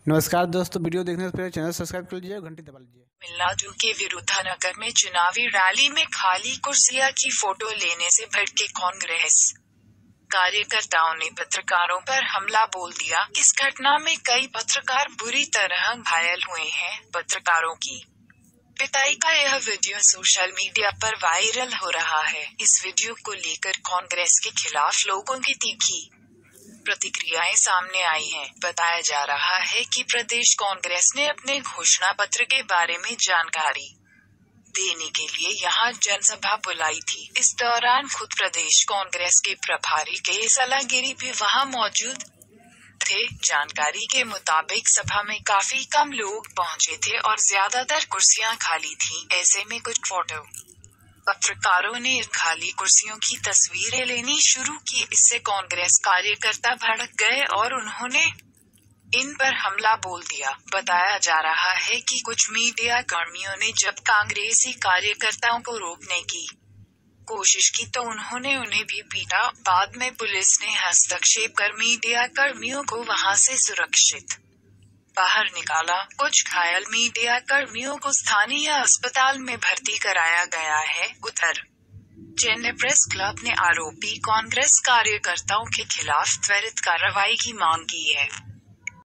नमस्कार दोस्तों, वीडियो देखने से पहले चैनल सब्सक्राइब कर लीजिए और घंटी दबा लीजिए। तमिलनाडु के विरुद्धानगर में चुनावी रैली में खाली कुर्सियां की फोटो लेने से भड़के कांग्रेस कार्यकर्ताओं ने पत्रकारों पर हमला बोल दिया। इस घटना में कई पत्रकार बुरी तरह घायल हुए हैं। पत्रकारों की पिटाई का यह वीडियो सोशल मीडिया पर वायरल हो रहा है। इस वीडियो को लेकर कांग्रेस के खिलाफ लोगों की तीखी प्रतिक्रियाएं सामने आई हैं। बताया जा रहा है कि प्रदेश कांग्रेस ने अपने घोषणा पत्र के बारे में जानकारी देने के लिए यहां जनसभा बुलाई थी। इस दौरान खुद प्रदेश कांग्रेस के प्रभारी के सलाहगिरी भी वहां मौजूद थे। जानकारी के मुताबिक सभा में काफी कम लोग पहुंचे थे और ज्यादातर कुर्सियां खाली थीं। ऐसे में कुछ फोटो पत्रकारों ने खाली कुर्सियों की तस्वीरें लेनी शुरू की। इससे कांग्रेस कार्यकर्ता भड़क गए और उन्होंने इन पर हमला बोल दिया। बताया जा रहा है कि कुछ मीडिया कर्मियों ने जब कांग्रेसी कार्यकर्ताओं को रोकने की कोशिश की तो उन्होंने उन्हें भी पीटा। बाद में पुलिस ने हस्तक्षेप कर मीडिया कर्मियों को वहां से सुरक्षित बाहर निकाला। कुछ घायल मीडिया कर्मियों को स्थानीय अस्पताल में भर्ती कराया गया है। उधर चेन्नई प्रेस क्लब ने आरोपी कांग्रेस कार्यकर्ताओं के खिलाफ त्वरित कार्रवाई की मांग की है।